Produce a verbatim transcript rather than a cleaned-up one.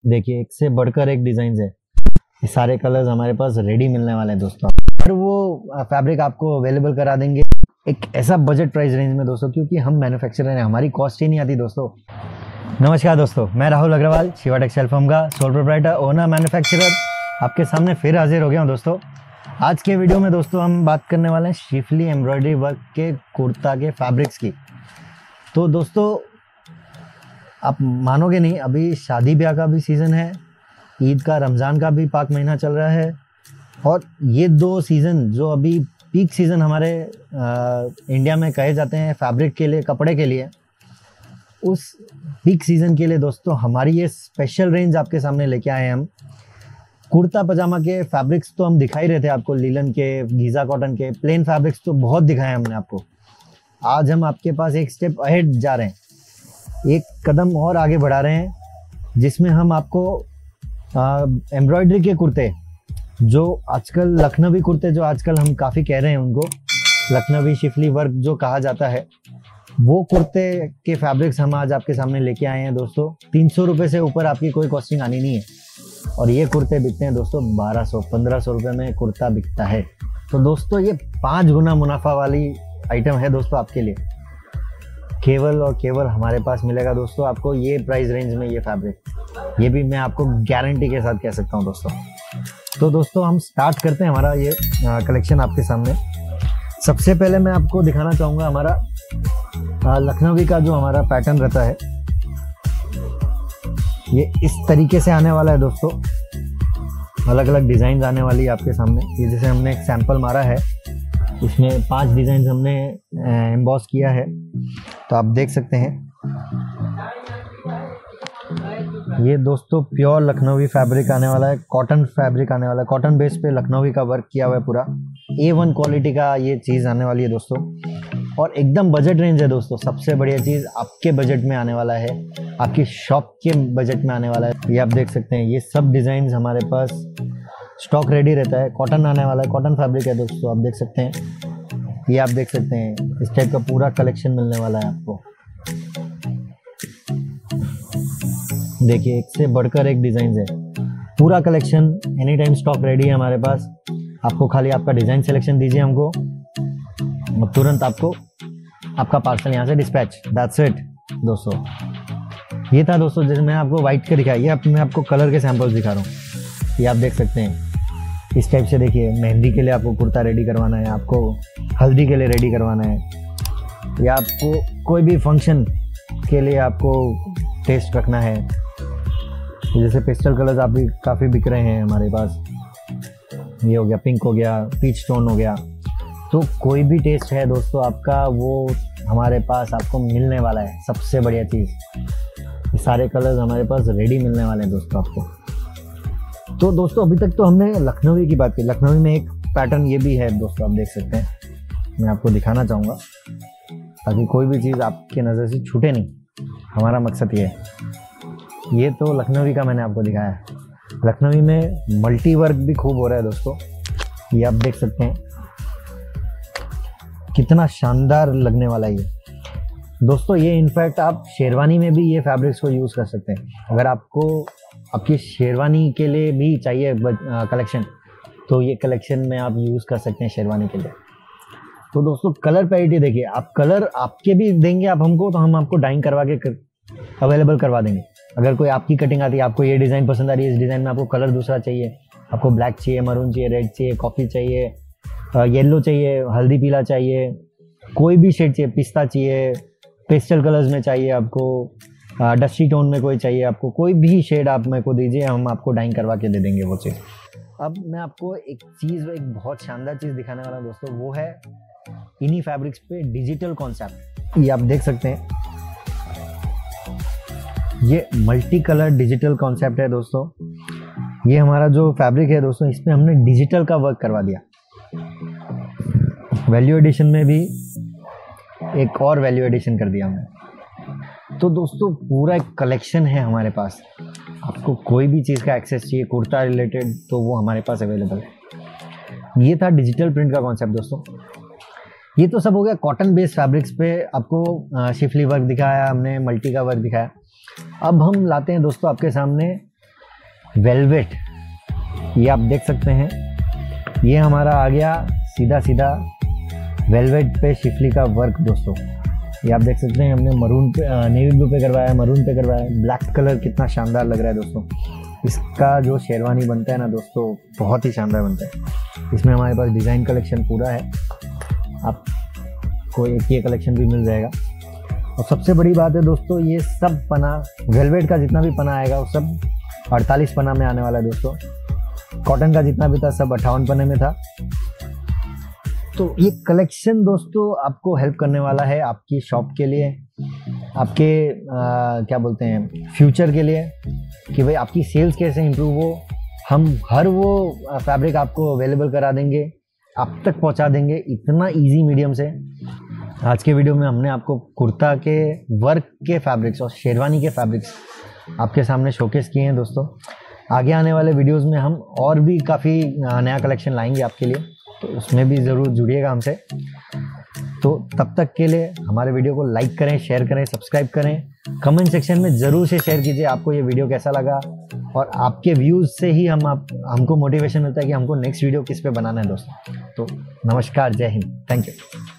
देखिए एक से बढ़कर एक डिजाइन है। ये सारे कलर्स हमारे पास रेडी मिलने वाले हैं दोस्तों, और वो फैब्रिक आपको अवेलेबल करा देंगे एक ऐसा बजट प्राइस रेंज में दोस्तों, क्योंकि हम मैन्युफैक्चरर हैं, हमारी कॉस्ट ही नहीं आती दोस्तों। नमस्कार दोस्तों, मैं राहुल अग्रवाल, शिवा टेक्सटाइल फर्म का सोल प्रोप्राइटर, ओनर, मैन्युफैक्चरर आपके सामने फिर हाजिर हो गया हूँ दोस्तों। आज के वीडियो में दोस्तों हम बात करने वाले हैं शिफली एम्ब्रॉयडरी वर्क के कुर्ता के फैब्रिक्स की। तो दोस्तों आप मानोगे नहीं, अभी शादी ब्याह का भी सीज़न है, ईद का, रमज़ान का भी पाक महीना चल रहा है, और ये दो सीज़न जो अभी पीक सीज़न हमारे आ, इंडिया में कहे जाते हैं फैब्रिक के लिए, कपड़े के लिए, उस पीक सीज़न के लिए दोस्तों हमारी ये स्पेशल रेंज आपके सामने लेके आए हैं हम। कुर्ता पजामा के फैब्रिक्स तो हम दिखा ही रहे थे आपको, लीलन के, गीज़ा कॉटन के, प्लेन फैब्रिक्स तो बहुत दिखाए हमने आपको। आज हम आपके पास एक स्टेप अहेड जा रहे हैं, एक कदम और आगे बढ़ा रहे हैं, जिसमें हम आपको एम्ब्रॉयडरी के कुर्ते, जो आजकल लखनवी कुर्ते, जो आजकल हम काफ़ी कह रहे हैं उनको लखनवी शिफली वर्क जो कहा जाता है, वो कुर्ते के फैब्रिक्स हम आज आपके सामने लेके आए हैं दोस्तों। तीन सौ रुपये से ऊपर आपकी कोई कॉस्टिंग आनी नहीं है, और ये कुर्ते बिकते हैं दोस्तों बारह सौ पंद्रह सौ रुपये में कुर्ता बिकता है। तो दोस्तों ये पाँच गुना मुनाफा वाली आइटम है दोस्तों आपके लिए। केवल और केवल हमारे पास मिलेगा दोस्तों आपको ये प्राइस रेंज में ये फैब्रिक, ये भी मैं आपको गारंटी के साथ कह सकता हूँ दोस्तों। तो दोस्तों हम स्टार्ट करते हैं हमारा ये कलेक्शन आपके सामने। सबसे पहले मैं आपको दिखाना चाहूँगा हमारा लखनवी का जो हमारा पैटर्न रहता है, ये इस तरीके से आने वाला है दोस्तों। अलग अलग डिज़ाइन आने वाली है आपके सामने। ये जैसे हमने एक सैंपल मारा है, इसमें पांच डिज़ाइन हमने एम्बॉस किया है, तो आप देख सकते हैं। ये दोस्तों प्योर लखनवी फैब्रिक आने वाला है, कॉटन फैब्रिक आने वाला है, कॉटन बेस पे लखनवी का वर्क किया हुआ है पूरा। ए वन क्वालिटी का ये चीज़ आने वाली है दोस्तों, और एकदम बजट रेंज है दोस्तों। सबसे बढ़िया चीज़ आपके बजट में आने वाला है, आपकी शॉप के बजट में आने वाला है। ये आप देख सकते हैं, ये सब डिज़ाइन हमारे पास स्टॉक रेडी रहता है। कॉटन आने वाला है, कॉटन फैब्रिक है दोस्तों, आप देख सकते हैं। ये आप देख सकते हैं, इस टाइप का पूरा कलेक्शन मिलने वाला है आपको। देखिए एक से बढ़कर एक डिज़ाइन है, पूरा collection any time stock ready है हमारे पास। आपको खाली आपका डिज़ाइन सिलेक्शन दीजिए हमको, और तुरंत आपको आपका पार्सल यहाँ से डिस्पैच, दैट्स इट दोस्तों। ये था दोस्तों, जैसे मैं आपको वाइट का दिखाया, ये आप, मैं आपको कलर के सैंपल्स दिखा रहा हूँ। ये आप देख सकते हैं इस टाइप से। देखिए मेहंदी के लिए आपको कुर्ता रेडी करवाना है, आपको हल्दी के लिए रेडी करवाना है, या आपको कोई भी फंक्शन के लिए आपको टेस्ट रखना है। जैसे पेस्टल कलर्स आप भी काफ़ी बिक रहे हैं हमारे पास, ये हो गया पिंक, हो गया पीच टोन, हो गया, तो कोई भी टेस्ट है दोस्तों आपका, वो हमारे पास आपको मिलने वाला है। सबसे बढ़िया चीज़, ये सारे कलर्स हमारे पास रेडी मिलने वाले हैं दोस्तों आपको। तो दोस्तों अभी तक तो हमने लखनवी की बात की। लखनवी में एक पैटर्न ये भी है दोस्तों, आप देख सकते हैं। मैं आपको दिखाना चाहूँगा ताकि कोई भी चीज़ आपके नज़र से छूटे नहीं, हमारा मकसद ये है। ये तो लखनवी का मैंने आपको दिखाया है। लखनवी में मल्टी वर्क भी खूब हो रहा है दोस्तों, ये आप देख सकते हैं, कितना शानदार लगने वाला है ये दोस्तों। ये इनफैक्ट आप शेरवानी में भी ये फैब्रिक्स को यूज़ कर सकते हैं। अगर आपको आपकी शेरवानी के लिए भी चाहिए कलेक्शन, तो ये कलेक्शन में आप यूज़ कर सकते हैं शेरवानी के लिए। तो दोस्तों कलर पैरिटी देखिए, आप कलर आपके भी देंगे आप हमको, तो हम आपको डाइंग करवा के कर, अवेलेबल करवा देंगे। अगर कोई आपकी कटिंग आती है, आपको ये डिज़ाइन पसंद आ रही है, इस डिज़ाइन में आपको कलर दूसरा चाहिए, आपको ब्लैक चाहिए, मरून चाहिए, रेड चाहिए, कॉफ़ी चाहिए, येलो चाहिए, हल्दी पीला चाहिए, कोई भी शेड चाहिए, पिस्ता चाहिए, पेस्टल कलर्स में चाहिए आपको, डस्टी टोन में कोई चाहिए आपको, कोई भी शेड आप मेरे को दीजिए, हम आपको डाइंग करवा के दे देंगे वो चीज़। अब मैं आपको एक चीज़, एक बहुत शानदार चीज़ दिखाने वाला हूँ दोस्तों, वो है इन्हीं फैब्रिक्स पे डिजिटल कॉन्सेप्ट। ये आप देख सकते हैं, ये मल्टी कलर डिजिटल कॉन्सेप्ट है दोस्तों। ये हमारा जो फैब्रिक है दोस्तों, इस पर हमने डिजिटल का वर्क करवा दिया। वैल्यू एडिशन में भी एक और वैल्यू एडिशन कर दिया हमने। तो दोस्तों पूरा एक कलेक्शन है हमारे पास, आपको कोई भी चीज़ का एक्सेस चाहिए कुर्ता रिलेटेड, तो वो हमारे पास अवेलेबल है। ये था डिजिटल प्रिंट का कॉन्सेप्ट दोस्तों। ये तो सब हो गया कॉटन बेस्ड फैब्रिक्स पे, आपको शिफली वर्क दिखाया हमने, मल्टी का वर्क दिखाया। अब हम लाते हैं दोस्तों आपके सामने वेलवेट, ये आप देख सकते हैं, ये हमारा आ गया सीधा सीधा वेलवेट पे शिफली का वर्क दोस्तों। ये आप देख सकते हैं, हमने मरून पे, नेवी ब्लू पे करवाया है, मरून पे करवाया है। ब्लैक कलर कितना शानदार लग रहा है दोस्तों। इसका जो शेरवानी बनता है ना दोस्तों, बहुत ही शानदार बनता है। इसमें हमारे पास डिज़ाइन कलेक्शन पूरा है, आपको एक ये कलेक्शन भी मिल जाएगा। और सबसे बड़ी बात है दोस्तों, ये सब पना वेलवेट का जितना भी पना आएगा वो सब अड़तालीस पना में आने वाला है दोस्तों। कॉटन का जितना भी था सब अट्ठावन पने में था। तो ये कलेक्शन दोस्तों आपको हेल्प करने वाला है आपकी शॉप के लिए, आपके आ, क्या बोलते हैं फ्यूचर के लिए, कि भाई आपकी सेल्स कैसे इंप्रूव हो। हम हर वो फैब्रिक आपको अवेलेबल करा देंगे, आप तक पहुंचा देंगे इतना इजी मीडियम से। आज के वीडियो में हमने आपको कुर्ता के वर्क के फैब्रिक्स और शेरवानी के फैब्रिक्स आपके सामने शोकेस किए हैं दोस्तों। आगे आने वाले वीडियोस में हम और भी काफ़ी नया कलेक्शन लाएंगे आपके लिए, तो उसमें भी ज़रूर जुड़िएगा हमसे। तो तब तक के लिए हमारे वीडियो को लाइक करें, शेयर करें, सब्सक्राइब करें। कमेंट सेक्शन में ज़रूर से शेयर कीजिए आपको ये वीडियो कैसा लगा, और आपके व्यूज़ से ही हम आप हमको मोटिवेशन मिलता है कि हमको नेक्स्ट वीडियो किस पे बनाना है दोस्तों। तो नमस्कार, जय हिंद, थैंक यू।